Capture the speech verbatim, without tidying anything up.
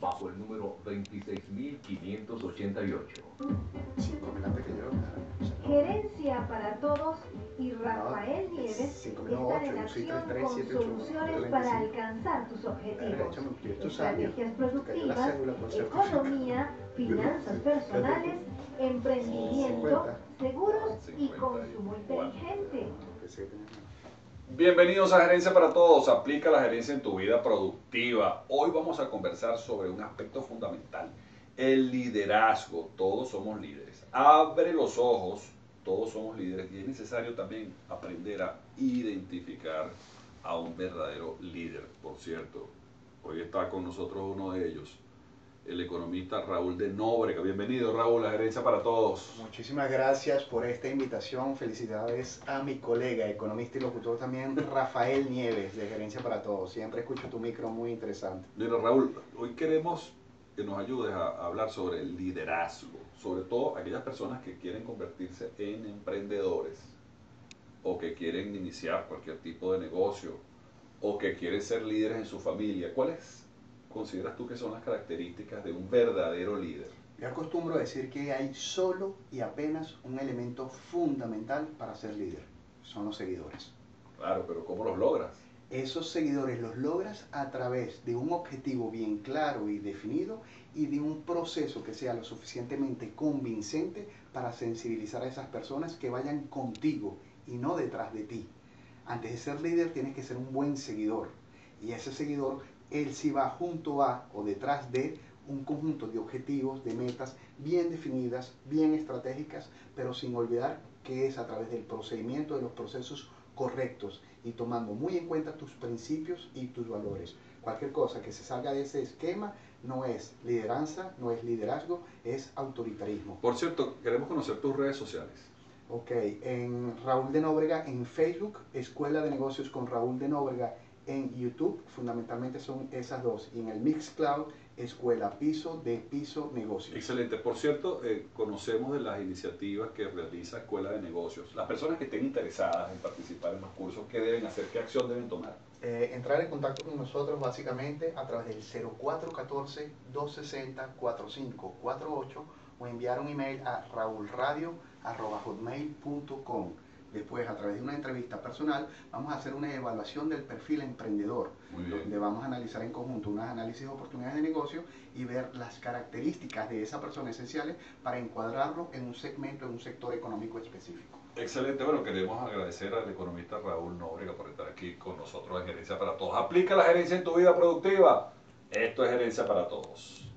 bajo el número veintiséis mil quinientos ochenta y ocho. Cinco mil antes que yo. Gerencia para Todos y Rafael No, Nieves cinco mil están en ocho, yo soy acción tres tres con siete ocho, soluciones para alcanzar tus objetivos. estos años, Estrategias te cayó la productivas, cédula con certificado. economía, finanzas personales, emprendimiento, seguros y consumo inteligente. Bienvenidos a Gerencia para Todos, aplica la gerencia en tu vida productiva. Hoy vamos a conversar sobre un aspecto fundamental, el liderazgo. Todos somos líderes. Abre los ojos, todos somos líderes y es necesario también aprender a identificar a un verdadero líder. Por cierto, hoy está con nosotros uno de ellos, el economista Raúl de Nóbrega. Bienvenido, Raúl, a Gerencia para Todos. Muchísimas gracias por esta invitación. Felicidades a mi colega, economista y locutor también, Rafael Nieves, de Gerencia para Todos. Siempre escucho tu micro, muy interesante. Mira, Raúl, hoy queremos que nos ayudes a hablar sobre el liderazgo, sobre todo aquellas personas que quieren convertirse en emprendedores o que quieren iniciar cualquier tipo de negocio o que quieren ser líderes en su familia. ¿Cuáles consideras tú que son las características de un verdadero líder? Yo acostumbro a decir que hay solo y apenas un elemento fundamental para ser líder. Son los seguidores. Claro, pero ¿cómo los logras? Esos seguidores los logras a través de un objetivo bien claro y definido y de un proceso que sea lo suficientemente convincente para sensibilizar a esas personas que vayan contigo y no detrás de ti. Antes de ser líder tienes que ser un buen seguidor y ese seguidor, él sí va junto a o detrás de un conjunto de objetivos, de metas bien definidas, bien estratégicas, pero sin olvidar que es a través del procedimiento, de los procesos correctos y tomando muy en cuenta tus principios y tus valores. Cualquier cosa que se salga de ese esquema no es lideranza, no es liderazgo, es autoritarismo. Por cierto, queremos conocer tus redes sociales. Ok, en Raúl de Nóbrega en Facebook, Escuela de Negocios con Raúl de Nóbrega en YouTube, fundamentalmente son esas dos, y en el Mixcloud, Escuela Piso de Piso Negocios. Excelente. Por cierto, eh, conocemos de las iniciativas que realiza Escuela de Negocios. Las personas que estén interesadas en participar en los cursos, ¿qué deben hacer? ¿Qué acción deben tomar? Eh, entrar en contacto con nosotros básicamente a través del cero cuatro uno cuatro, dos seis cero, cuatro cinco cuatro ocho o enviar un email a raulradio arroba hotmail punto com. Después, a través de una entrevista personal, vamos a hacer una evaluación del perfil emprendedor, donde vamos a analizar en conjunto unos análisis de oportunidades de negocio y ver las características de esa persona esenciales para encuadrarlo en un segmento, en un sector económico específico. Excelente. Bueno, queremos agradecer al economista Raúl Nóbrega por estar aquí con nosotros en Gerencia para Todos. Aplica la gerencia en tu vida productiva. Esto es Gerencia para Todos.